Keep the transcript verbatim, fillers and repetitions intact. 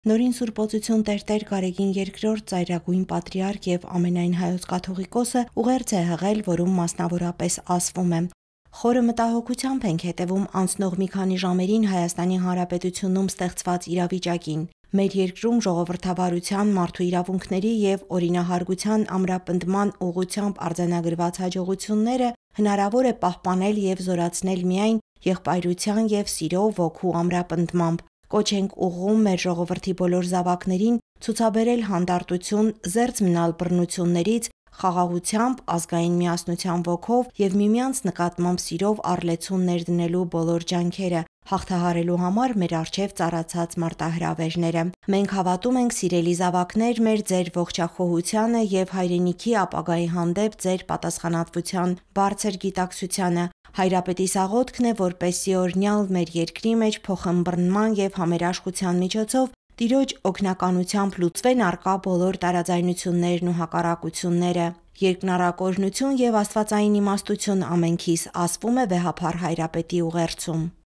Նորին Սուրբոծություն Տեր-Տեր Գարեգին երկրորդ ծայրագույն պատրիարք եւ ամենայն հայոց կաթողիկոսը ուղերձ է հղել, որում մասնավորապես ասվում է. Խորը մտահոգությամբ ենք հետևում անցնող մի քանի ժամերին Հայաստանի Հանրապետությունում ստեղծված իրավիճակին։ Մեր երկրում ժողովրդավարության, մարդու իրավունքների եւ օրինահարգության ամրապնդման ուղղությամբ արձանագրված հաջողությունները հնարավոր է պահպանել եւ զորացնել միայն եղբայրության եւ սիրո ոգու ամրապնդմամբ։ Կոչ ենք ուղղում մեր ժողովրդի բոլոր զավակներին ցուցաբերել հանդարտություն, զերծ մնալ բռնություններից, խաղաղությամբ, ազգային միասնության ոգով եւ միմյանց նկատմամբ սիրով առլեցուն ներդնելու բոլոր ջանքերը, հաղթահարելու համար մեր առջև ծառացած մարտահրավերները։ Մենք հավատում ենք, սիրելի զավակներ, մեր ձեր ողջախոհությանը եւ հայրենիքի ապագայի հանդեպ ձեր պատասխանատվության բարձր գիտակցությանը։ Հայրապետիս աղոթքն է, որպեսզի օրհնյալ մեր երկրի մեջ փոխըմբռնման եւ համերաշխության միջոցով Տիրոջ օգնականությամբ լուծվեն առկա բոլոր տարաձայնություններն ու հակառակությունները։ Երկնառակորնություն եւ աստվածային իմաստություն ամենքիս, ասվում է վեհափառ Հայրապետի ուղերձում։